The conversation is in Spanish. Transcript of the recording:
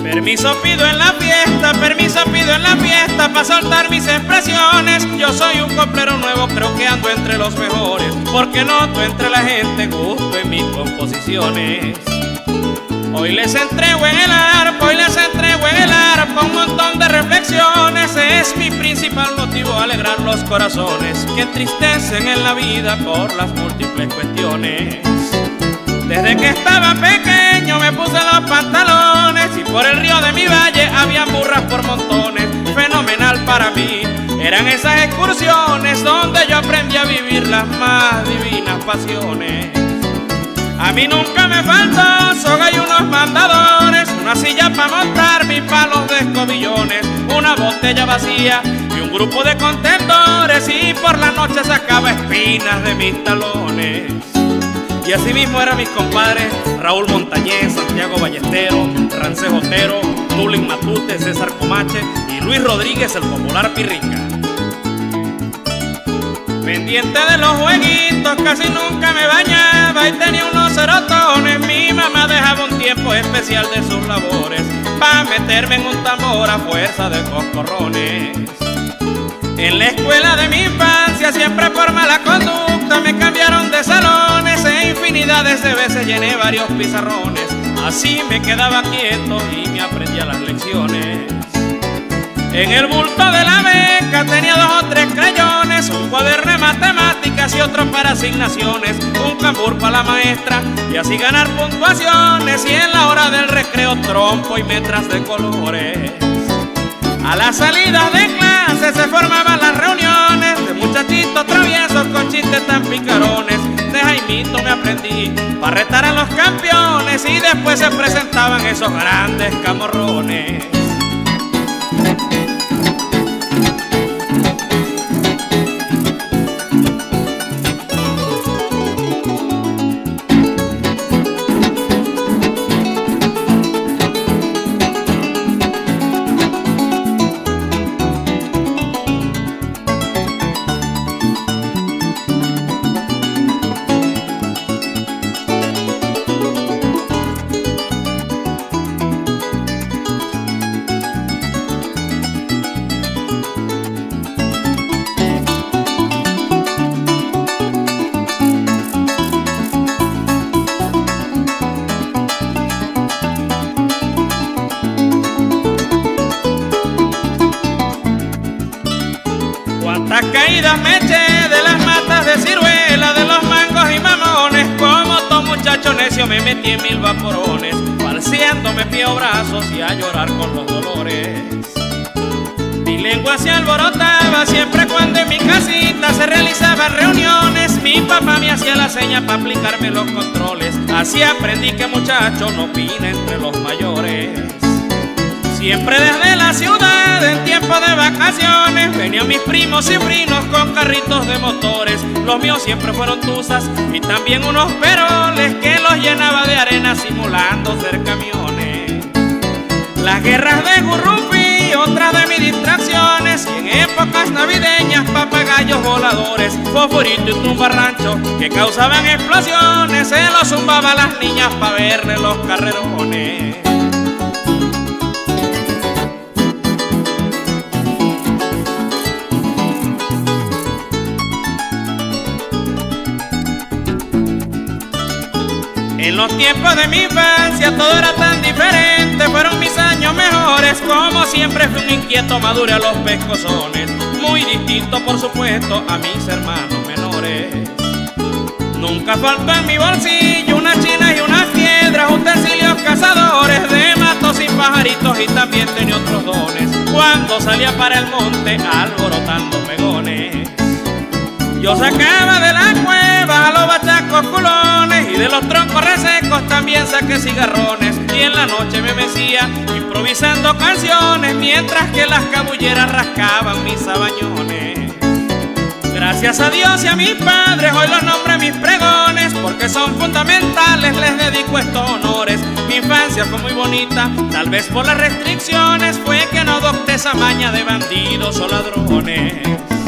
Permiso pido en la fiesta para soltar mis expresiones. Yo soy un coplero nuevo, creo que ando entre los mejores, porque noto entre la gente gusto en mis composiciones. Hoy les entrego en el arpa, un montón de reflexiones. Es mi principal motivo alegrar los corazones que entristecen en la vida por las múltiples cuestiones. Desde que estaba pequeño me puse los pantalones y por el río de mi valle había burras por montones. Fenomenal para mí eran esas excursiones donde yo aprendí a vivir las más divinas pasiones. A mí nunca me faltó soga y unos mandadores, una silla para montar mis palos de escobillones, una botella vacía y un grupo de contendores, y por la noche sacaba espinas de mis talones. Y así mismo eran mis compadres Raúl Montañez, Santiago Ballestero, Rancés Otero, Tulin Matute, César Comache y Luis Rodríguez, el popular Pirrica. Pendiente de los jueguitos casi nunca me bañaba y tenía unos serotones. Mi mamá dejaba un tiempo especial de sus labores para meterme en un tambor a fuerza de coscorrones. En la escuela de mi infancia, siempre por mala conducta, me cambiaron de salones e infinidades de veces llené varios pizarrones. Así me quedaba quieto y me aprendía las lecciones. En el bulto de la beca tenía 2 o 3 crayones, un cuaderno de matemáticas y otro para asignaciones, un cambur para la maestra y así ganar puntuaciones, y en la hora del recreo trompo y metras de colores. A la salida de clase se formaban las reuniones de muchachitos traviesos con chistes tan picarones. De Jaimito me aprendí para retar a los campeones y después se presentaban esos grandes camorrones. Cuántas caídas me eché de las matas de ciruela, de los mangos y mamones, como todo muchacho necio me metí en 1000 vaporones, falseándome pie o brazos y a llorar con los dolores. Mi lengua se alborotaba siempre cuando en mi casita se realizaban reuniones. Mi papá me hacía la seña para aplicarme los controles, así aprendí que muchacho no opina entre los mayores. Siempre desde la ciudad, en tiempo de vacaciones, venían mis primos y sobrinos con carritos de motores. Los míos siempre fueron tuzas y también unos peroles que los llenaba de arena simulando ser camiones. Las guerras de Gurrupi, otras de mis distracciones, y en épocas navideñas papagayos voladores, fosforito y tumbarrancho que causaban explosiones, se los zumbaba a las niñas pa' verle los carrerones. En los tiempos de mi infancia todo era tan diferente, fueron mis años mejores, como siempre fui un inquieto, madure a los pescozones, muy distinto por supuesto a mis hermanos menores. Nunca faltó en mi bolsillo una china y unas piedras, utensilios cazadores de matos y pajaritos, y también tenía otros dones cuando salía para el monte alborotando pegones. Yo sacaba de la cueva a los bachacos culones y de los troncos resecos también saqué cigarrones, y en la noche me mecía improvisando canciones mientras que las cabulleras rascaban mis sabañones. Gracias a Dios y a mis padres hoy los nombré mis pregones, porque son fundamentales, les dedico estos honores. Mi infancia fue muy bonita, tal vez por las restricciones fue que no adopté esa maña de bandidos o ladrones.